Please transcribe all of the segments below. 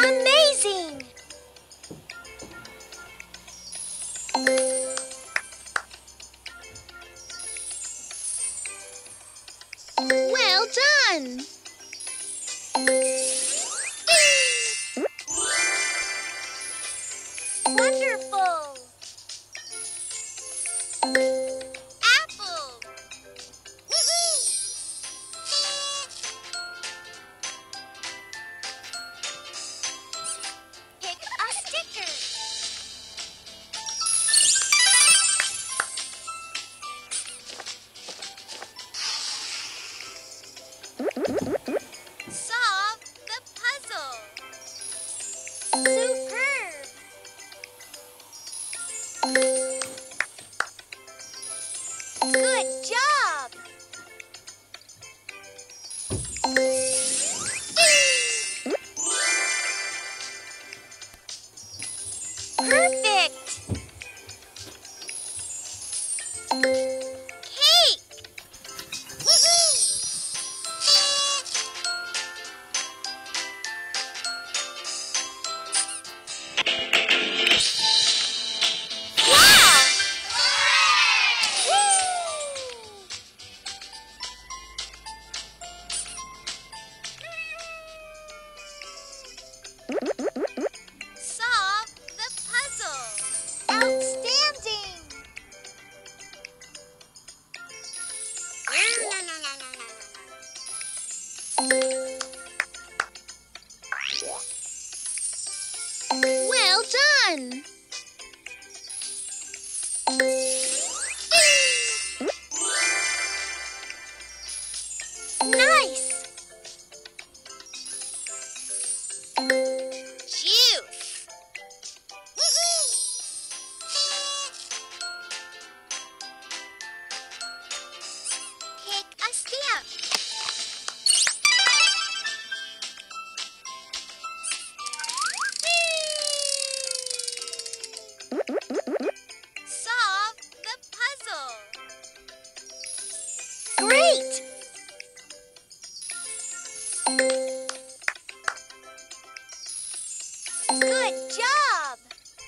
Amazing! Well done! Wonderful! Apple! Pick a sticker. Solve the puzzle. Superb! Good job! Perfect! Cake! Wow! Solve the puzzle. Outstanding! Well done! Nice! Juice! Pick a stamp. Solve the puzzle. Great! Good job!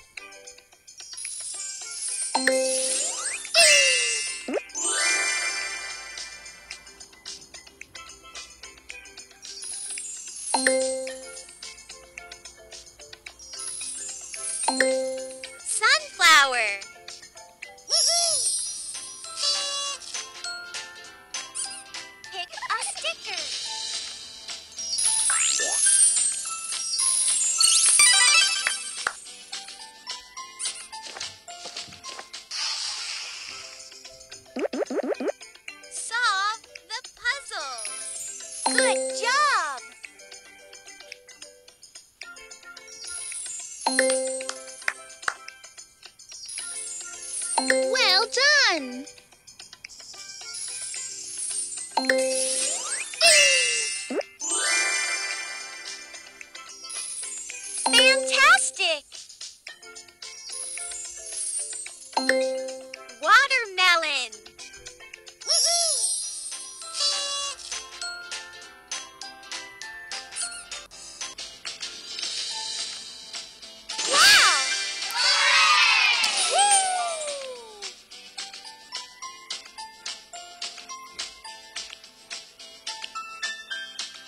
Sunflower! Pick a sticker. Solve the puzzle. Good job! Well done!